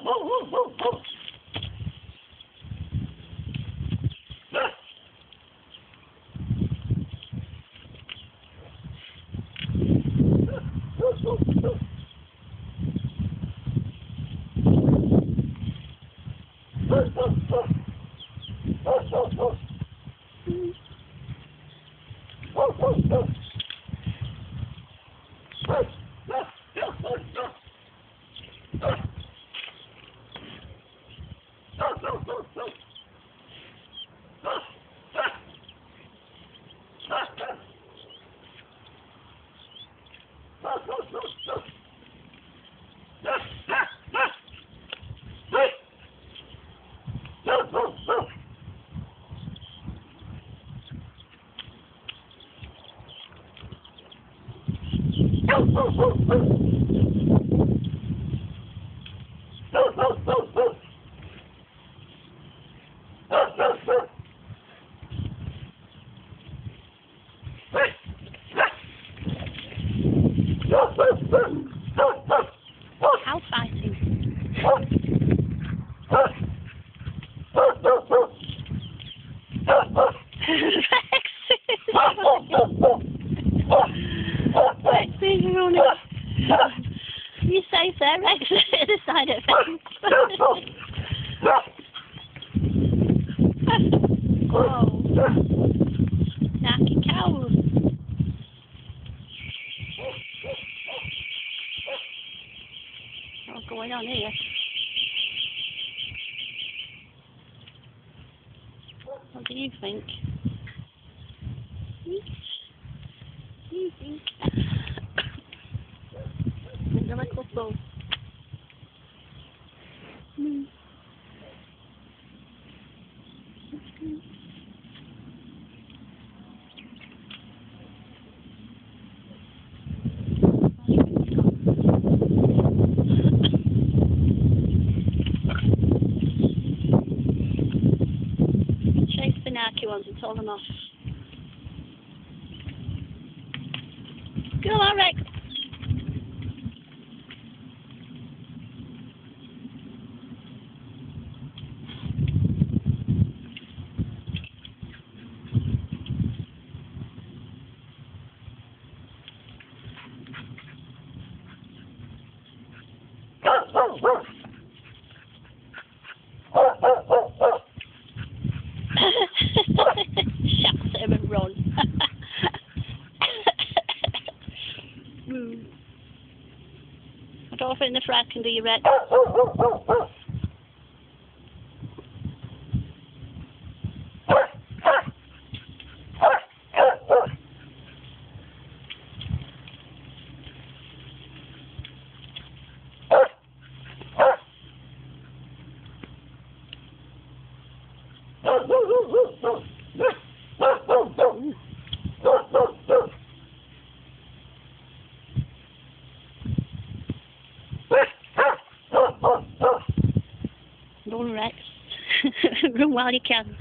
Cow fighting. Rex is running. You safe there, Rex? The side of it. Oh. Narky cows. What's going on here? What do you think? You think? Another couple. Chase the narky ones and told them off. Go on, Rex. Shouts at him and run. I don't think the frag can do you, Rex. Run, Rex. Run while you can.